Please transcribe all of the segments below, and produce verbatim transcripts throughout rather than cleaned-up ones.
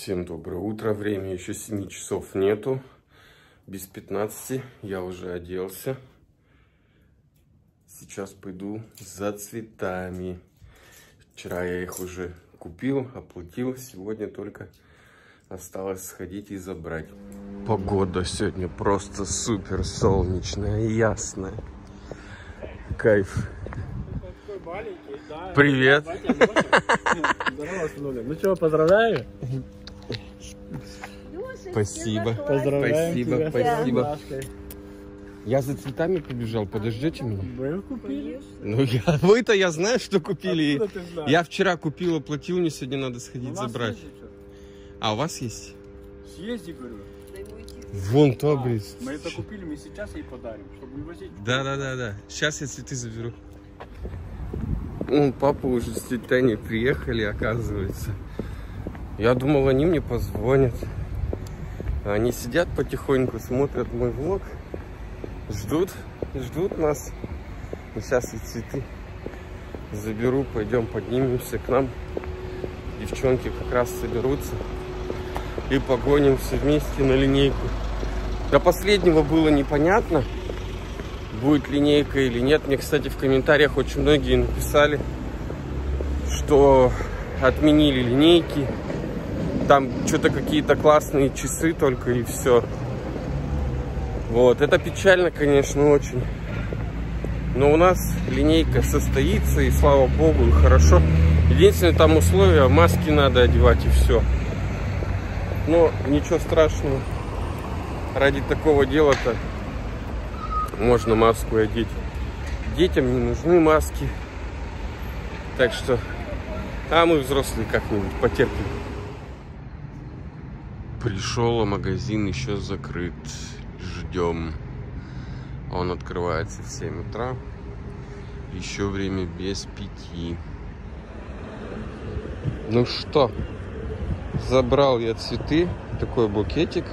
Всем доброе утро, время еще семи часов нету, без пятнадцати я уже оделся. Сейчас пойду за цветами. Вчера я их уже купил, оплатил, сегодня только осталось сходить и забрать. Погода сегодня просто супер солнечная, ясная. Кайф. Привет. Здорово, ну что, поздравляю. Спасибо. Поздравляем Спасибо, тебя. спасибо. Я за цветами побежал, подождите меня. Вы купили? Ну, я, вы-то я знаю, что купили. Откуда ты знаешь? Я вчера купил, оплатил, мне сегодня надо сходить забрать. А у вас есть? Съезди, говорю. Вон то, блин. Мы это купили, мы сейчас ей подарим, чтобы не возить. Да, да, да, да. Сейчас я цветы заберу. Ну, папа уже с тетей Таней приехали, оказывается. Я думал, они мне позвонят. Они сидят потихоньку, смотрят мой влог. Ждут, ждут нас. И сейчас и цветы заберу, пойдем поднимемся к нам. Девчонки как раз соберутся. И погонимся вместе на линейку. До последнего было непонятно, будет линейка или нет. Мне, кстати, в комментариях очень многие написали, что отменили линейки. Там что-то какие-то классные часы только и все. Вот, это печально, конечно, очень. Но у нас линейка состоится, и слава богу, и хорошо. Единственное, там условие, маски надо одевать и все. Но ничего страшного. Ради такого дела-то можно маску одеть. Детям не нужны маски. Так что, а мы взрослые как-нибудь потерпим. Пришел, а магазин еще закрыт. Ждем. Он открывается в семь утра. Еще время без пяти. Ну что, забрал я цветы. Такой букетик.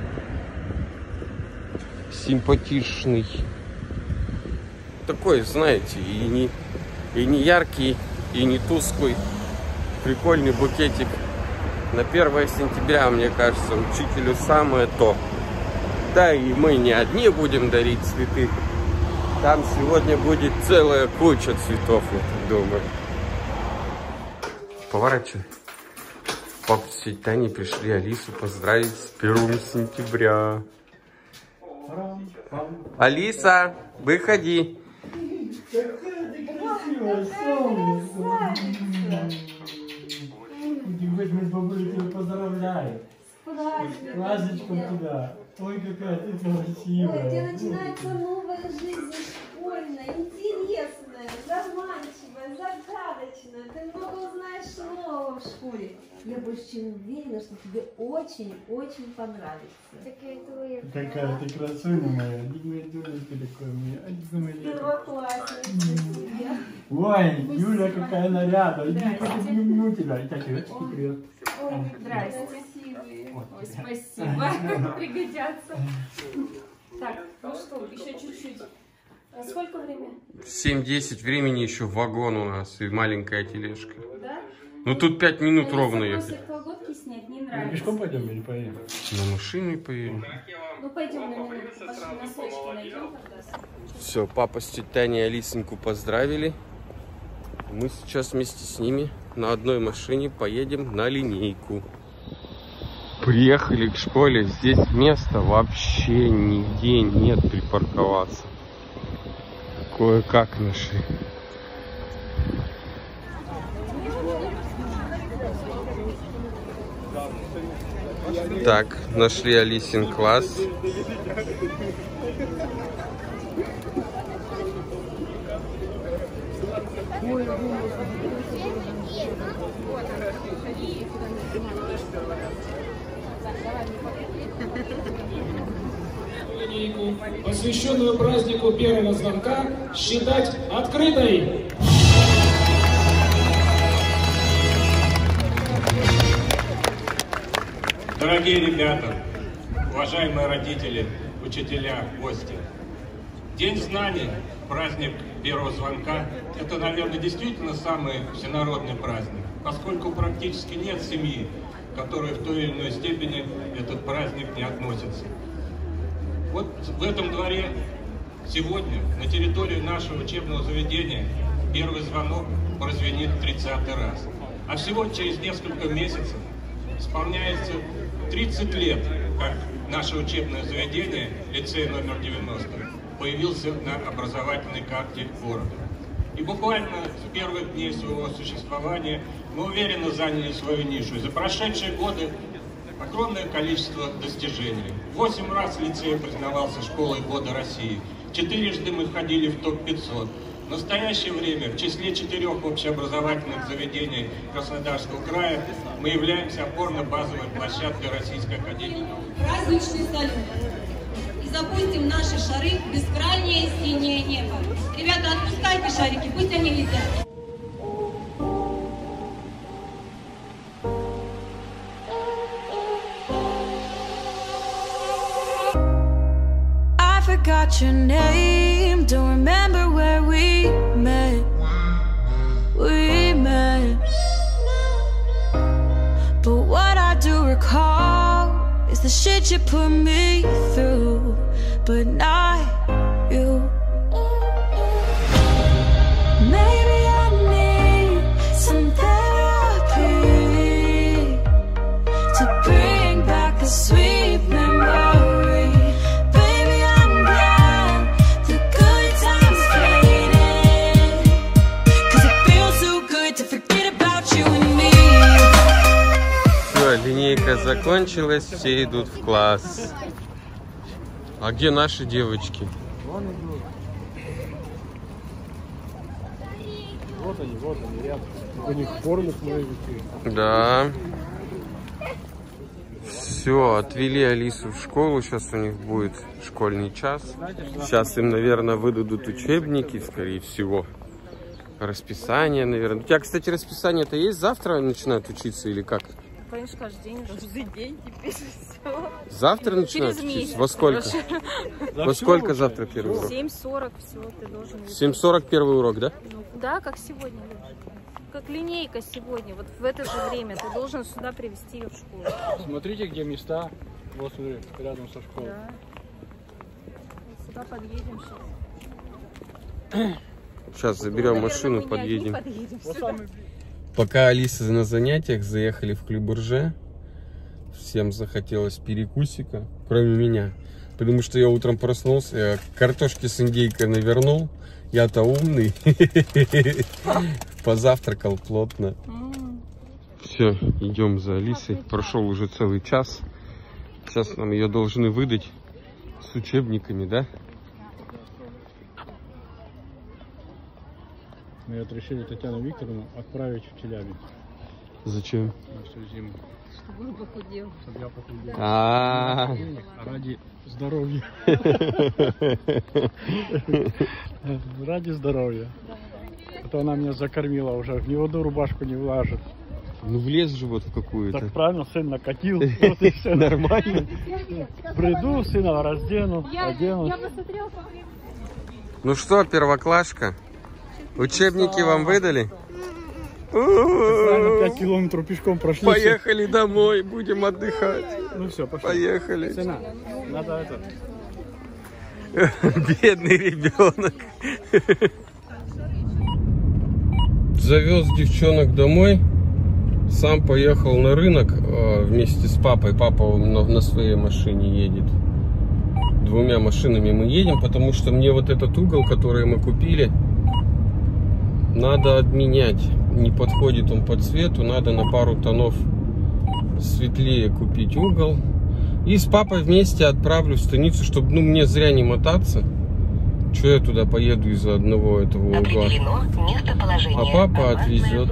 Симпатичный. Такой, знаете, и не, и не яркий, и не тусклый. Прикольный букетик. На первое сентября, мне кажется, учителю самое то. Да и мы не одни будем дарить цветы. Там сегодня будет целая куча цветов, я так думаю. Поворачивай. Папа с тетей Таней пришли Алису поздравить с первым сентября. Алиса, выходи. Какая ты красивая, солнце. Мы с бабулей тебя поздравляем. С праздничком тебя. Ой, какая ты красивая. Ой, где начинается новая жизнь школьная, интересная, заманчивая, загадочная. Ты много узнаешь нового в школе. Я больше чем уверена, что тебе очень-очень понравится. Какая ты красуня моя. Моя дурочка такая моя. Первоклассница. Ой, Юля, какая наряда. Иди, подниму тебя. Итак, девочки, привет. Ой, здрасте. Красивые. Ой, спасибо. Пригодятся. Так, ну что, еще чуть-чуть. Сколько времени? семь-десять времени еще вагон у нас и маленькая тележка. Да? Ну тут пять минут а ровно если ехать. колготки снять не Мы нравится. пешком пойдем или поедем? На машине поедем. Ну пойдем на минутку, пошли носочки найдем тогда. Все, папа с тетей Таней Алисеньку поздравили. Мы сейчас вместе с ними на одной машине поедем на линейку. Приехали к школе, здесь места вообще нигде нет припарковаться. Кое-как нашли. Так, нашли Алисин класс. Посвященную празднику первого звонка, считать открытой. Дорогие ребята, уважаемые родители, учителя, гости. День знаний, праздник первого звонка, это, наверное, действительно самый всенародный праздник, поскольку практически нет семьи, которые в той или иной степени этот праздник не относятся. Вот в этом дворе сегодня на территории нашего учебного заведения первый звонок прозвенит тридцатый раз. А всего через несколько месяцев исполняется тридцать лет, как наше учебное заведение, лицей номер девяносто, появился на образовательной карте города. И буквально в первых дней своего существования мы уверенно заняли свою нишу. И за прошедшие годы огромное количество достижений. Восемь раз лицей признавался школой года России. Четырежды мы входили в топ пятьсот. В настоящее время в числе четырех общеобразовательных заведений Краснодарского края мы являемся опорно-базовой площадкой Российской академии наук. Праздничный салют. И запустим наши шары в бескрайнее синее небо. Ребята, отпускайте шарики, пусть они летят. Got your name, don't remember where we met, we met. But what I do recall is the shit you put me through, but not you. Maybe I need some therapy to bring back the sweet memory. Линейка закончилась, все идут в класс. А где наши девочки? Вот они, вот они, рядом. У них формы смотрите. Да. Все, отвели Алису в школу, сейчас у них будет школьный час. Сейчас им, наверное, выдадут учебники, скорее всего. Расписание, наверное. У тебя, кстати, расписание-то есть? Завтра начинают учиться или как? Конечно, каждый день. Каждый день теперь все. Завтра начинают Через учиться? месяц. Во сколько? Во сколько завтра первый урок? семь сорок все, ты должен. семь сорок первый урок, да? Ну, да, как сегодня. Как линейка сегодня. Вот в это же время ты должен сюда привезти ее в школу. Смотрите, где места. Вот смотри, рядом со школой. Да. Вот сюда подъедем сейчас. Сейчас заберем Ну, машину, наверное, подъедем. подъедем Вот сюда. самый... Пока Алиса на занятиях, заехали в Клюбурже. Всем захотелось перекусика, кроме меня. Потому что я утром проснулся, я картошки с индейкой навернул. Я-то умный. Позавтракал плотно. Все, идем за Алисой. Прошел уже целый час. Сейчас нам ее должны выдать с учебниками, да? Мы вот решили Татьяну Викторовну отправить в Челябинск. Зачем? На всю зиму. Чтобы он похудел. Чтобы я похудел. А, Ради здоровья. Ради здоровья. А то она меня закормила уже. В ни одну рубашку не влажит. ну влез же вот в какую-то. Так правильно, сын накатил. Вот и все. Нормально. Приду, сына раздену, одену. Ну что, первоклашка? Учебники вам выдали? Правильно, пять километров пешком прошли. Поехали домой, будем отдыхать. Ну все, пошли. Поехали. Сына, надо это. Бедный ребенок. Завез девчонок домой. Сам поехал на рынок вместе с папой. Папа на своей машине едет. Двумя машинами мы едем, потому что мне вот этот угол, который мы купили, надо обменять. Не подходит он по цвету, надо на пару тонов светлее купить угол. И с папой вместе отправлю в станицу, чтобы ну, мне зря не мотаться. Че я туда поеду из-за одного этого угла. А папа отвезет.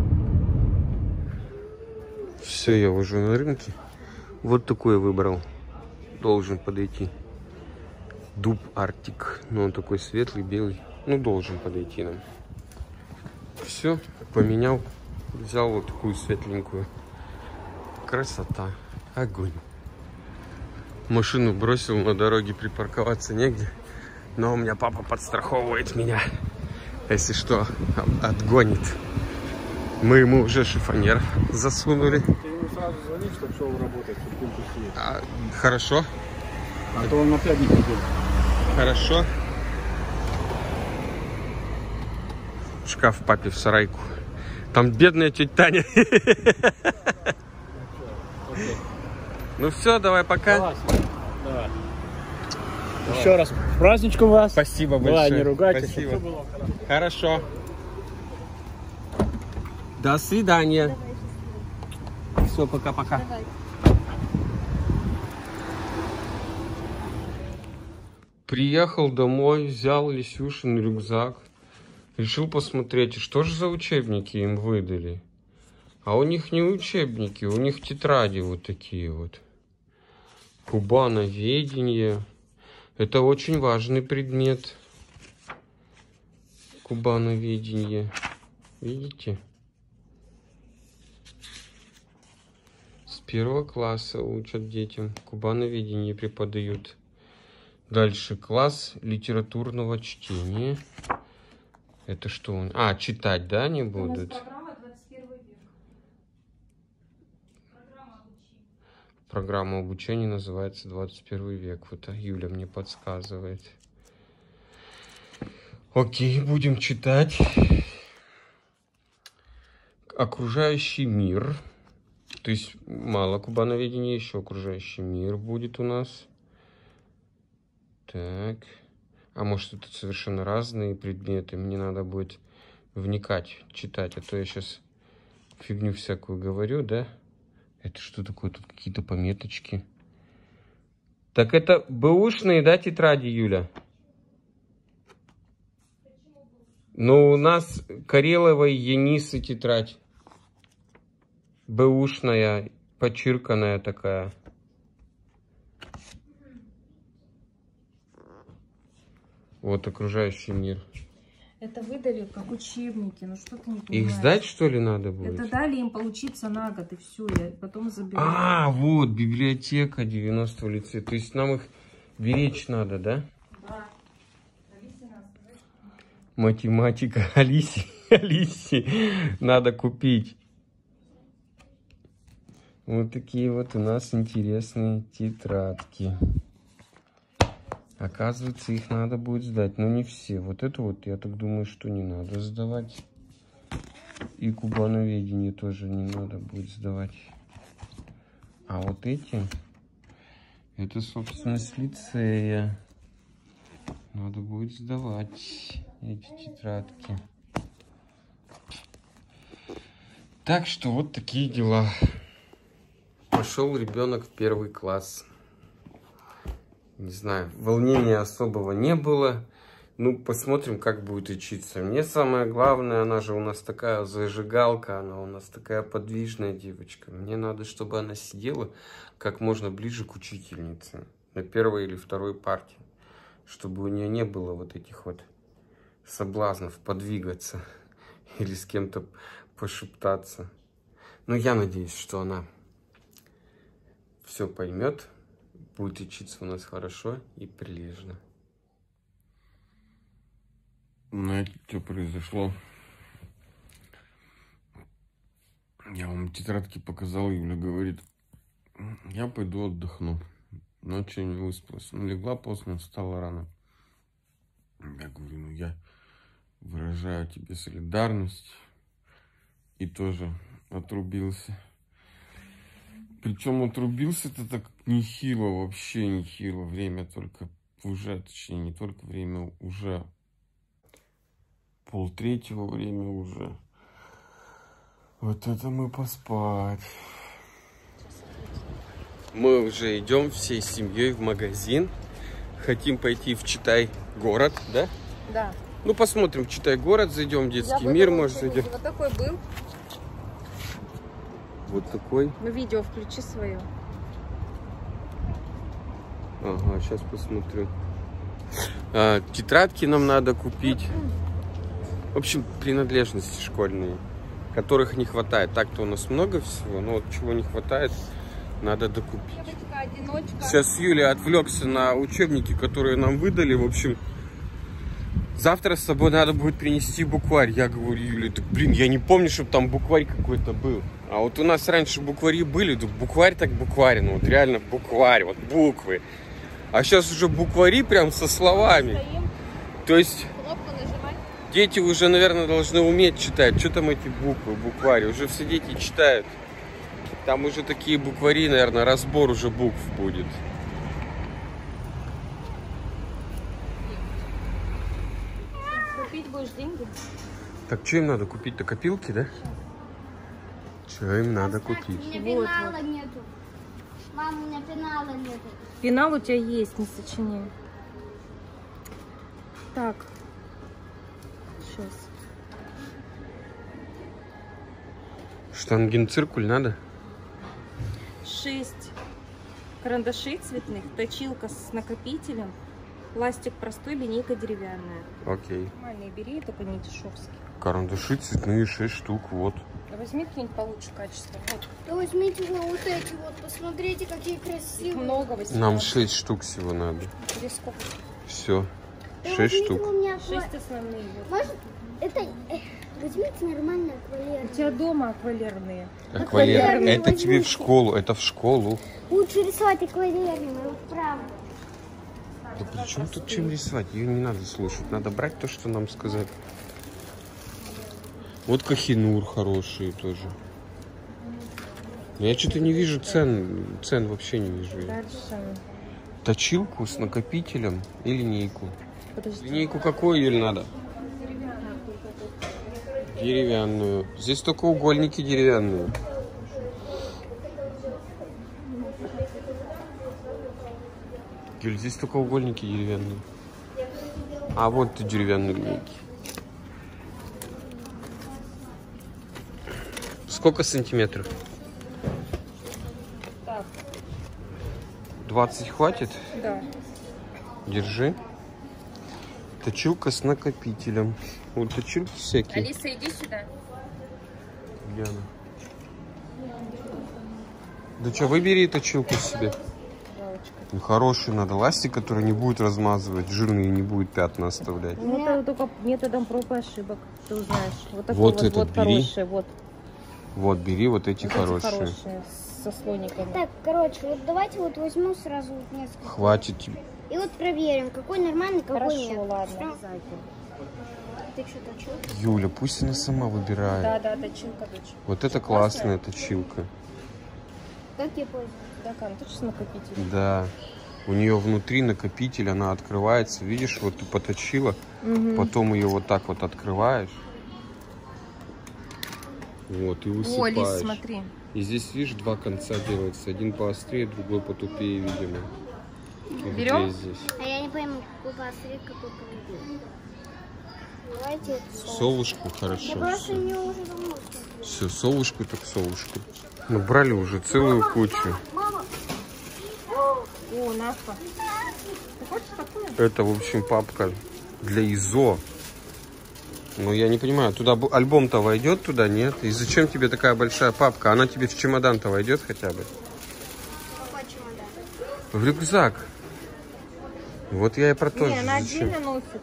Все, я уже на рынке. Вот такой выбрал. Должен подойти. Дуб Арктик. Ну, он такой светлый, белый. Ну, должен подойти нам. Все, поменял. Взял вот такую светленькую. Красота. Огонь. Машину бросил, на дороге припарковаться негде. Но у меня папа подстраховывает меня. Если что, отгонит. Мы ему уже шифонер засунули. Ты ему сразу звонить, чтобы шел работать, чтобы пункт сидеть. А, хорошо. А то он опять не придет. Хорошо. Шкаф папе в сарайку. Там бедная тетя Таня. Ну все, давай, пока. Давай. Еще раз с праздничком вас. Спасибо большое. Давай, не ругайтесь. Спасибо. Хорошо. До свидания. Все, пока-пока. Приехал домой, взял Лисюшин рюкзак. Решил посмотреть, что же за учебники им выдали. А у них не учебники, у них тетради вот такие вот. Кубановедение. Это очень важный предмет. Кубановедение. Видите? С первого класса учат детям. Кубановедение преподают. Дальше класс литературного чтения. Это что? Он? А, читать, да, не будут? Программа двадцать первый век. Программа обучения. Программа обучения называется двадцать первый век. Вот Юля мне подсказывает. Окей, будем читать. Окружающий мир. То есть мало кубановедения, еще окружающий мир будет у нас. Так. А может, это совершенно разные предметы. Мне надо будет вникать, читать. А то я сейчас фигню всякую говорю, да? Это что такое? Тут какие-то пометочки. Так это бэушные, да, тетради, Юля? Ну, у нас Кареловой Енисы тетрадь. Бэушная, почирканная такая. Вот окружающий мир. Это выдали как учебники, ну что ты не понимаешь? Их сдать, что ли, надо будет? Это дали им поучиться на год, и все, я потом заберу. А, вот, библиотека девяностого лицея. То есть нам их беречь надо, да? Да. Математика Алисе. Алисе надо купить. Вот такие вот у нас интересные тетрадки. Оказывается, их надо будет сдать, но не все. Вот это вот, я так думаю, что не надо сдавать. И кубановедение тоже не надо будет сдавать. А вот эти, это, собственно, с лицея. Надо будет сдавать эти тетрадки. Так что вот такие дела. Пошел ребенок в первый класс. Не знаю, волнения особого не было. Ну, посмотрим, как будет учиться. Мне самое главное, она же у нас такая зажигалка, она у нас такая подвижная девочка. Мне надо, чтобы она сидела как можно ближе к учительнице. На первой или второй парте. Чтобы у нее не было вот этих вот соблазнов подвигаться. Или с кем-то пошептаться. Но я надеюсь, что она все поймет. Будет учиться у нас хорошо и прилежно. Знаете, что произошло? Я вам тетрадки показал, Юля говорит, я пойду отдохну. Ночью не выспалась. Ну, легла поздно, встала рано. Я говорю, ну я выражаю тебе солидарность. И тоже отрубился. Причем отрубился-то так нехило, вообще нехило. Время только уже, точнее, не только время, уже полтретьего время уже. Вот это мы поспать. Мы уже идем всей семьей в магазин. Хотим пойти в Читай город, да? Да. Ну, посмотрим, в Читай город зайдем, детский Я мир, буду может, зайдем. Вот такой был. Вот такой. Ну, видео включи свое. Ага, сейчас посмотрю. А, тетрадки нам надо купить. В общем, принадлежности школьные, которых не хватает. Так-то у нас много всего, но вот чего не хватает, надо докупить. Девочка, одиночка. Сейчас Юля отвлекся на учебники, которые нам выдали. В общем, завтра с собой надо будет принести букварь. Я говорю, Юля, так, блин, я не помню, чтобы там букварь какой-то был. А вот у нас раньше буквари были, букварь так букварь, ну вот реально букварь, вот буквы. А сейчас уже буквари прям со словами. Стоим. То есть Кнопку нажимать. дети уже, наверное, должны уметь читать. Что там эти буквы, буквари? Уже все дети читают. Там уже такие буквари, наверное, разбор уже букв будет. Купить будешь деньги? Так что им надо купить-то? Копилки, да? Что им надо купить? У меня Вот, пенала нету. Мам, у меня пенала нету. Пенал у тебя есть, не сочиняй. Так. Сейчас. Штангенциркуль надо? Шесть карандашей цветных, точилка с накопителем, пластик простой, линейка деревянная. Окей. Нормальные бери, только не дешевские. Карандаши цветные, шесть штук, вот. А возьми какие-нибудь получше качества. Вот. Да возьмите вы вот эти вот, посмотрите, какие Их красивые. много, восемнадцать. Нам шесть штук всего надо. Тебе сколько? Все. Да Шесть возьмите штук. у меня аква- Шесть основные. Вот. Может, это... э, возьмите нормально аквалер. У тебя дома аквалерные. Аквалер. Аквалерные Это тебе в возьмите. школу, это в школу. Лучше рисовать аквалерными, вот правда. Да при чем тут чем рисовать? Ее не надо слушать. Надо брать то, что нам сказали. Вот Кохинур хорошие тоже. Я что-то не вижу цен. Цен вообще не вижу. я. Дальше. Точилку с накопителем и линейку. Подожди. Линейку какую, Юль, надо? Деревянную. Здесь только угольники деревянные. Юль, здесь только угольники деревянные. А вот деревянные линейки. Сколько сантиметров? Так, двадцать хватит? да. Держи. Точилка с накопителем. Вот точилки всякие. Алиса, иди сюда. Яна. Да что, выбери точилку себе. Ну, хороший надо. Ластик, который не будет размазывать, жирный не будет пятна оставлять. Ну, это только методом проб и ошибок, ты узнаешь. Вот такой Вот вот, этот вот бери. хороший, вот. Вот, бери вот эти Вот хорошие. эти хорошие, со слониками. Так, короче, вот давайте вот возьму сразу вот несколько. Хватит тебе. И вот проверим, какой нормальный, какой Хорошо, нет. ладно, Всё? обязательно. Ты что, точил? Юля, пусть она сама выбирает. Да, да, точилка, дочь. Вот это классная точилка. Как я пользуюсь? Да, Кан, точно накопитель. Да. У нее внутри накопитель, она открывается. Видишь, вот ты поточила, Угу. потом ее вот так вот открываешь. Вот, и О, высыпаешь. Лиз, смотри. И здесь, видишь, два конца делается. Один поострее, другой потупее, видимо. И Берем? где здесь? А я не пойму, какой посмотреть, какой поведу. Давайте это. Совушку Я хорошо. просто не уже давно. Все, совушку так совушку. Набрали уже целую кучу. Мама, О, Нафа. Ты хочешь такую? Это, в общем, папка для ИЗО. Но я не понимаю, туда бу- альбом-то войдет туда, нет? И зачем тебе такая большая папка? Она тебе в чемодан-то войдет хотя бы? какой чемодан? В рюкзак. Вот я и про то Не, же. она Зачем? отдельно носится.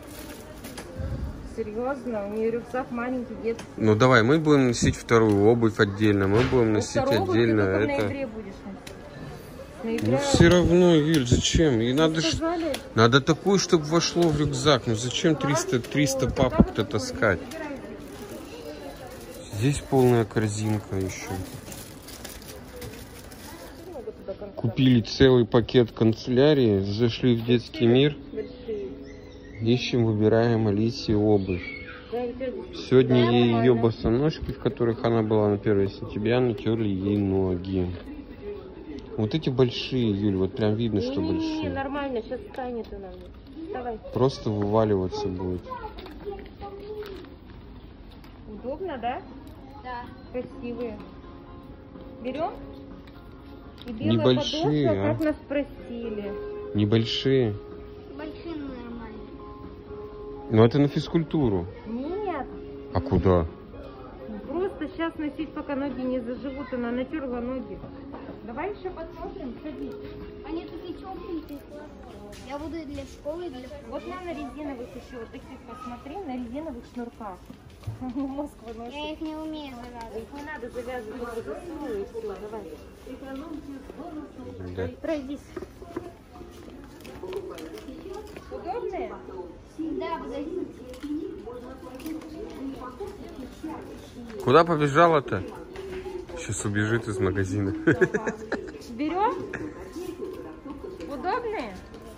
Серьезно, у нее рюкзак маленький, детский. Ну давай, мы будем носить вторую обувь отдельно, мы будем носить Второго отдельно ты только в это. ноябре будешь носить. В ноябре Ну все равно, Юль, зачем? И надо, ш- сказали, надо такую, чтобы вошло в рюкзак. Ну зачем триста, триста папок-то таскать? Здесь полная корзинка еще. Купили целый пакет канцелярии, зашли в детский мир. Ищем, выбираем Алисе обувь. Сегодня ей ее босоножки, в которых она была на первое сентября, натерли ей ноги. Вот эти большие, Юль, вот прям видно, что не, большие. нормально, сейчас станет она. Давай. Просто вываливаться будет. Удобно, да? Да. Красивые. Берем? И белая Небольшие, подошва, а? как нас просили. Небольшие. Большие, но нормальные. Но это на физкультуру. Нет. А куда? Просто сейчас носить, пока ноги не заживут. Она натерла ноги. Давай еще посмотрим, садись. Они такие тепленькие, классные. Я буду и для школы, и для... Вот на, на резиновых еще вот таких посмотри, на резиновых шнурках. Москва Я носит. их не умею завязывать. Их не надо завязывать, только засунула и все, давай. Да. Пройдись. Удобные? Да, подождите. Куда побежала-то? Сейчас убежит из магазина. Берем? Удобные?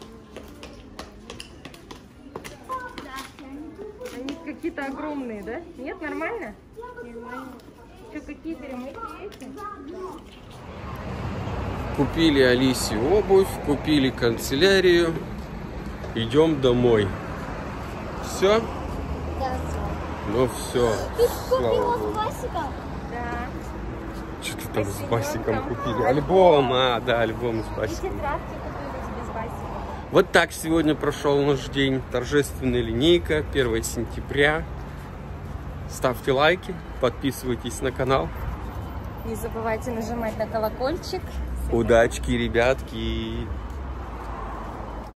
Они какие-то огромные, да? Нет, нормально? Нормально. Что, какие перемычки эти? Купили Алисе обувь, купили канцелярию. Идем домой. Все? Да. Ну все. Ты Слава купила Богу. с Басиком? Да. Что ты там с Басиком купили? Альбом, а, да, альбом с И Басиком. тетрадки купили тебе с Басиком. Вот так сегодня прошел наш день. Торжественная линейка, первое сентября. Ставьте лайки, подписывайтесь на канал. Не забывайте нажимать на колокольчик. Удачки, ребятки!